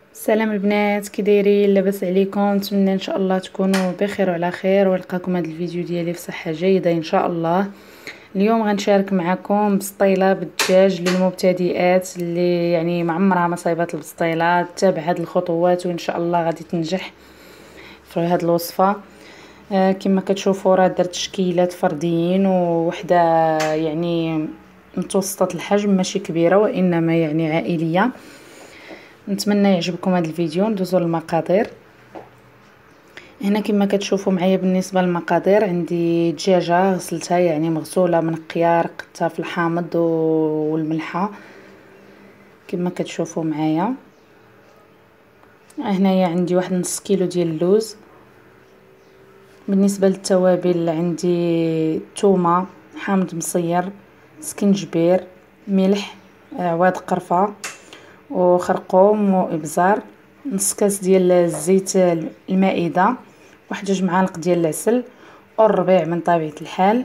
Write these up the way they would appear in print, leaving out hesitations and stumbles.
السلام البنات، كي دايرين؟ لاباس عليكم؟ نتمنى ان شاء الله تكونوا بخير وعلى خير ونلقاكم هذا الفيديو ديالي في صحه جيده ان شاء الله. اليوم غنشارك معكم بسطيله بالدجاج للمبتدئات اللي يعني ما عمرها ما صايبات البسطيله. تابع هذه الخطوات وان شاء الله غادي تنجح في هذه الوصفه. كما كتشوفوا راه درت شكيلات فرديين ووحده يعني متوسطه الحجم، ماشي كبيره وانما يعني عائليه. نتمنى يعجبكم هذا الفيديو. ندوزو للمقادير. هنا كما كتشوفوا معايا بالنسبه للمقادير، عندي دجاجه غسلتها يعني مغسوله منقيه، رقدتها في الحامض والملحه كما كتشوفوا معايا. هنايا عندي واحد نص كيلو ديال اللوز. بالنسبه للتوابل عندي ثومه، حامض مصير، سكنجبير، ملح، عواد قرفه وخرقوم وابزار، نص كاس ديال الزيت المائده، واحد 2 معالق ديال العسل والربيع من طبيعه الحال.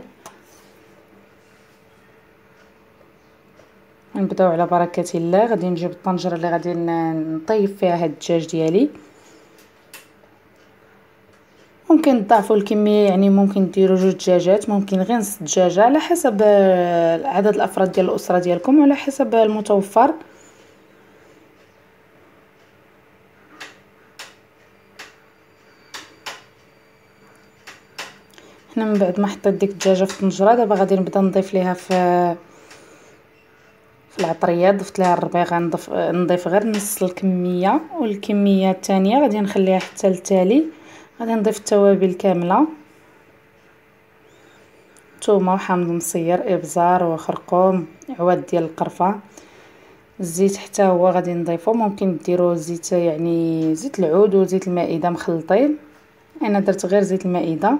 نبداو على بركه الله. غادي نجيب الطنجره اللي غادي نطيب فيها هاد الدجاج ديالي. ممكن تضاعفوا الكميه، يعني ممكن ديروا 2 دجاجات، ممكن غير نص دجاجه على حسب عدد الافراد ديال الاسره ديالكم وعلى حسب المتوفر. هنا من بعد ما حطيت ديك الدجاجه في الطنجره، دابا غادي نبدا نضيف ليها في العطريه. ضفت لها الربيع، غنضيف غير نص الكميه، والكميه الثانيه غادي نخليها حتى للتالي. غادي نضيف التوابل كامله، ثومه وحامض مصير، ابزار وخرقوم، عواد ديال القرفه، الزيت حتى هو غادي نضيفه. ممكن ديروا زيت يعني زيت العود وزيت المائده مخلطين، انا درت غير زيت المائده.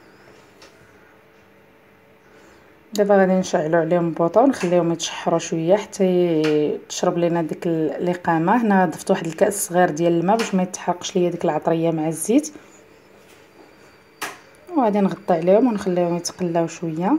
دابا غادي نشعلوا عليهم بوطه ونخليهم يتشحروا شويه حتى تشرب لينا ديك الاقامه. هنا ضفت واحد الكاس صغير ديال الماء باش ما يتحرقش ليا ديك العطريه مع الزيت، وغادي نغطي عليهم ونخليهم يتقلاو شويه.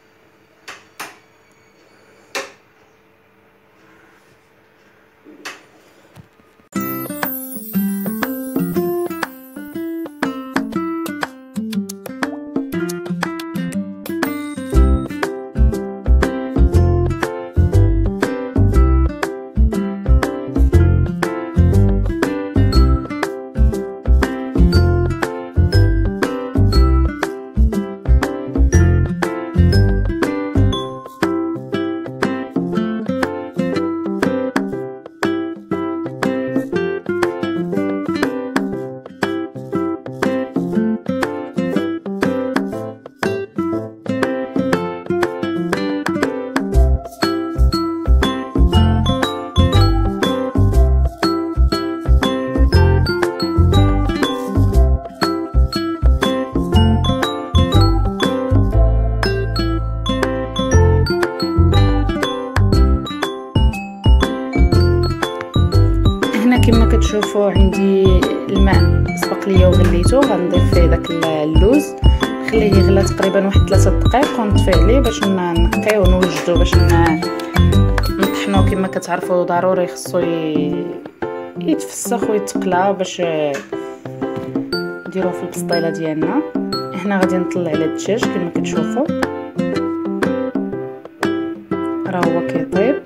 كما كتشوفوا عندي الماء سبق ليا وغليته، غنضيف فيه داك اللوز، نخليه يغلى تقريبا واحد 3 دقائق ونطفي عليه باش نقيه ونوجدو باش نطحنوه. كما كتعرفوا ضروري خصو يتفسخ ويتقلى باش نديروه في البسطيله ديالنا. هنا غادي نطلع على الدجاج كما كتشوفوا راه هو كيطيب.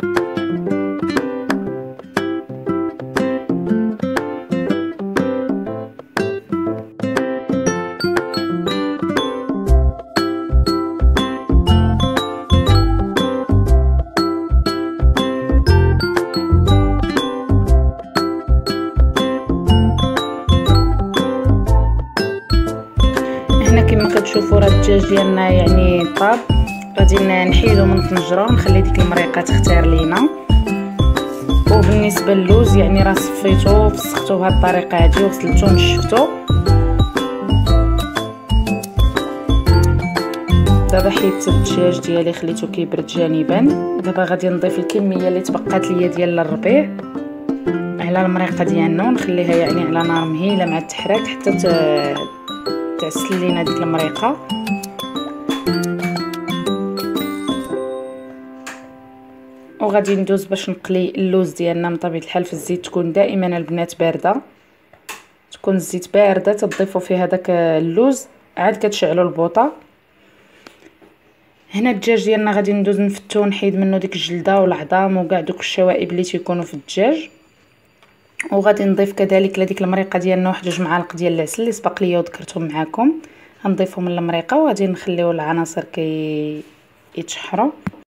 كما كتشوفوا راه الدجاج ديالنا يعني طاب. غادي نحيدو من الطنجره ونخلي ديك المريقه تختار لينا. وبالنسبه للوز يعني راه صفيتو وفسختو بهذه الطريقه هذه وغسلتو ونشفتو. دابا حيدت الدجاج ديالي خليته كيبرد جانبا. دابا غادي نضيف الكميه اللي تبقات ليا ديال الربيع على المريقه ديالنا ونخليها يعني على نار مهيله مع التحراك حتى تعسل لينا ديك المريقه. وغادي ندوز باش نقلي اللوز ديالنا. من طبيعه الحال في الزيت تكون دائما البنات بارده، تكون الزيت بارده تضيفوا فيه هذاك اللوز عاد كتشعلوا البوطه. هنا الدجاج ديالنا غادي ندوز نفتو ونحيد منه ديك الجلده والعظام وكاع دوك الشوائب اللي تيكونوا في الدجاج. وغادي نضيف كذلك لهذيك المريقه ديالنا واحد 2 معالق ديال العسل اللي سبق ليا وذكرتهم معكم، غنضيفهم من المريقه وغادي نخليو العناصر يتشحروا.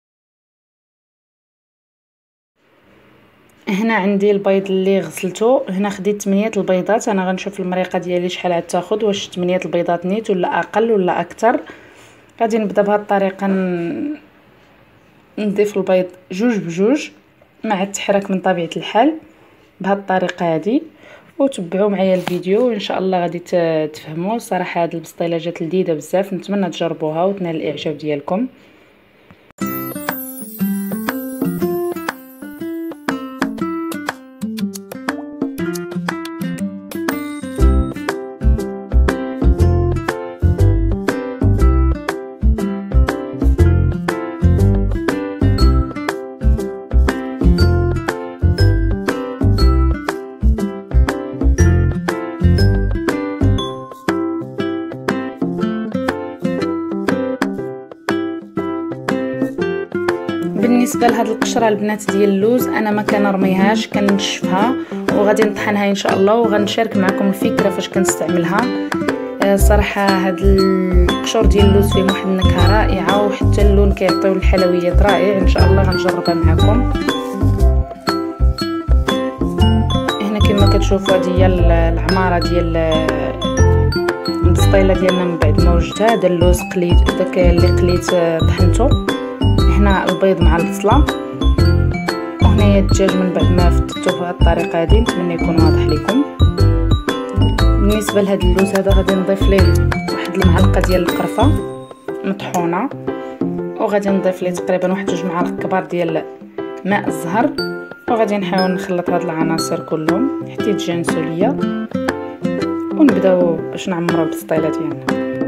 هنا عندي البيض اللي غسلته، هنا خديت 8 البيضات. انا غنشوف المريقه ديالي شحال عاد تاخذ، واش 8 البيضات نيت ولا اقل ولا اكثر. غادي نبدا بهذه الطريقه نضيف البيض جوج بجوج مع التحرك من طبيعه الحال بهذه الطريقه هذه. وتبعوا معايا الفيديو وان شاء الله غادي تفهموا. صراحه هذه البسطيله جات لذيذه بزاف، نتمنى تجربوها وتنال الاعجاب ديالكم. بالنسبه لهاد القشره البنات ديال اللوز انا ما كنرميهاش، كنشفها وغادي نطحنها ان شاء الله، وغنشارك معكم الفكره فاش كنستعملها. صراحه هاد القشور ديال اللوز فيهم واحد النكهه رائعه وحتى اللون كيعطيو الحلويات رائع. ان شاء الله غنجربها معكم. هنا كما كتشوفوا هذه هي العماره ديال البسطيله ديالنا من بعد ما وجدتها. هذا اللوز قليت، داك اللي قليت طحنته. هنا البيض مع البصله، وهنايا الدجاج من بعد ما فتته بهذه الطريقه هذه. نتمنى يكون واضح لكم. بالنسبه لهذا اللوز هذا غادي نضيف ليه واحد المعلقه ديال القرفه مطحونه، وغادي نضيف ليه تقريبا واحد 2 معالق كبار ديال ماء الزهر، وغادي نحاول نخلط هاد العناصر كلهم حتى يتجانسوا ليا، ونبداو باش نعمروا البسطيله ديالنا.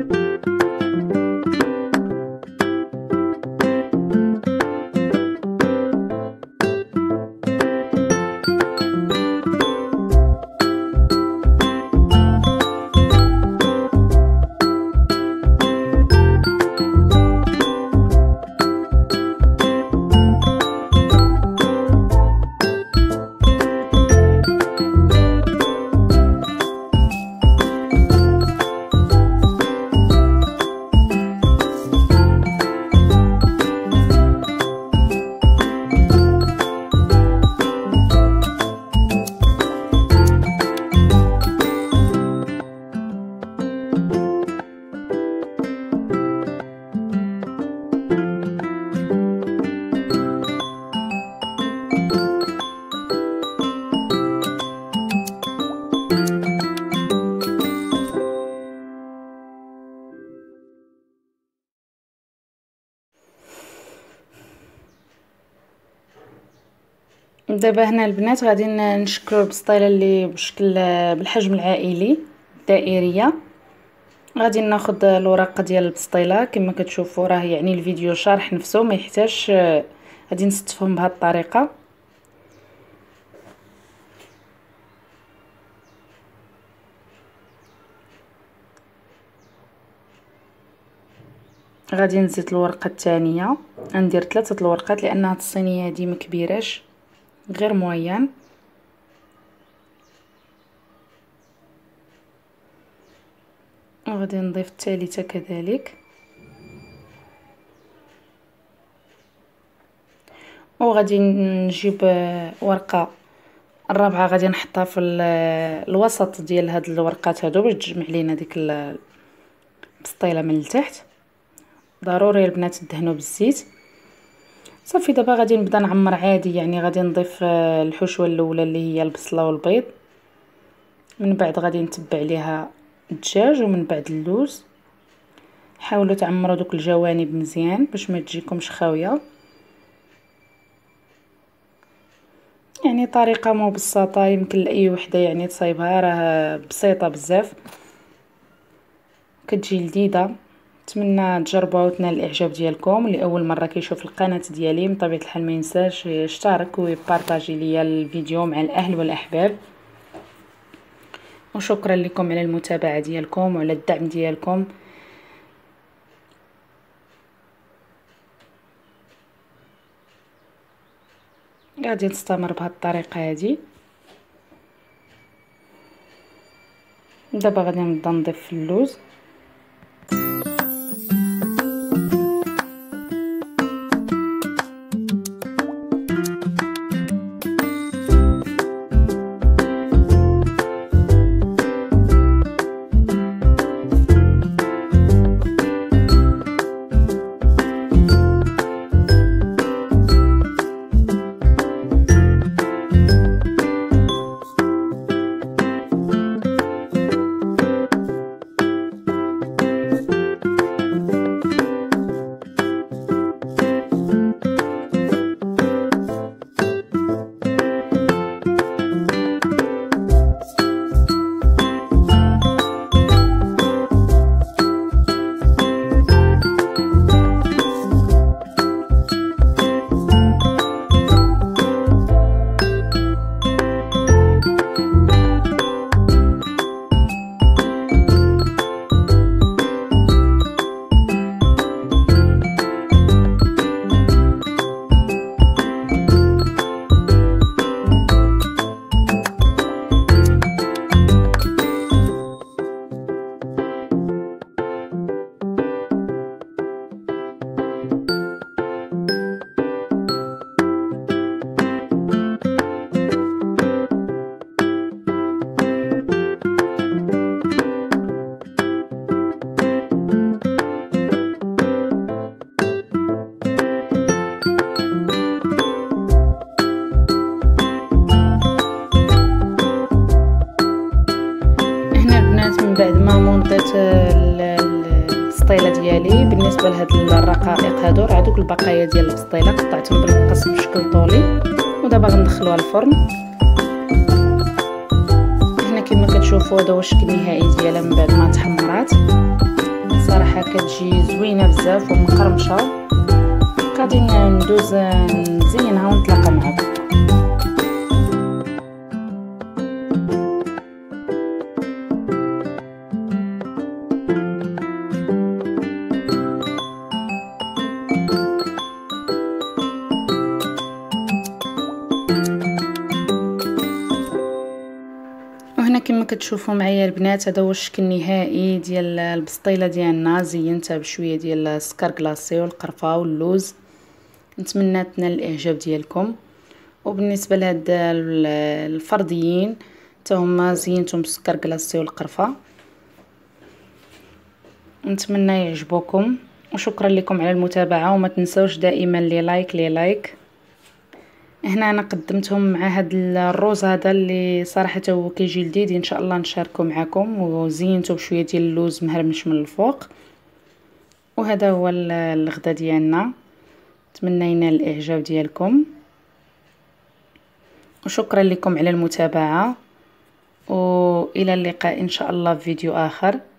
دابا هنا البنات غادي نشكلوا البسطيله اللي بشكل بالحجم العائلي الدائريه. غادي ناخذ الورقه ديال البسطيله كما كتشوفوا، راه يعني الفيديو شارح نفسه ما يحتاجش. غادي نستفهم بهذه الطريقه. غادي نزيد الورقه الثانيه، ندير 3 الورقات لان هاد الصينيه هذه ما كبيراش، غير مويان. وغادي نضيف الثالثه كذلك، وغادي نجيب ورقه الرابعه غادي نحطها في الوسط ديال هاد الورقات هادو باش تجمع لينا ديك البسطيله من التحت. ضروري البنات تدهنوا بالزيت. صافي دابا غادي نبدا نعمر عادي، يعني غادي نضيف الحشوه الاولى اللي هي البصله والبيض، من بعد غادي نتبع عليها الدجاج ومن بعد اللوز. حاولوا تعمروا دوك الجوانب مزيان باش ما تجيكمش خاويه. يعني طريقه مبسطه يمكن لاي وحده يعني تصايبها، راه بسيطه بزاف، كتجي لذيذه نتمنى تجربوها وتنال الاعجاب ديالكم. اللي اول مره كيشوف القناه ديالي من طبيعه الحال ما ينساش يشترك ويبارطاجي ليا الفيديو مع الاهل والاحباب. وشكرا لكم على المتابعه ديالكم وعلى الدعم ديالكم. غادي نستمر بهذه الطريقه هذه. دابا غادي نبدا نضيف اللوز. بعد ما مونطيت البسطيله ديالي بالنسبه لهاد الرقائق هادو راه دوك البقايا ديال البسطيله قطعتهم بالمقص بشكل طولي. ودابا غندخلوها الفرن. هنا كما كتشوفوا هذا هو الشكل النهائي ديالها من بعد ما تحمرات. صراحه كتجي زوينه بزاف ومقرمشه. غادي ندوز نزينها ونتلاقى معكم. وهنا كما كتشوفوا معايا البنات هذا هو الشكل النهائي ديال البسطيله ديالنا. زينتها بشويه ديال السكر كلاصي والقرفه واللوز. نتمنى تنال الاعجاب ديالكم. وبالنسبه لهاد الفرديين حتى هما زينتهم بالسكر كلاصي والقرفه. نتمنى يعجبوكم وشكرا لكم على المتابعه. وما تنسوش دائما لي لايك. هنا انا قدمتهم مع هاد الروز هذا اللي صراحه هو كيجي لذيذ. ان شاء الله نشاركه معكم. وزينته بشويه ديال اللوز مهرمش من الفوق. وهذا هو الغدا ديالنا. نتمنى ينال الاعجاب ديالكم وشكرا لكم على المتابعه. والى اللقاء ان شاء الله في فيديو اخر.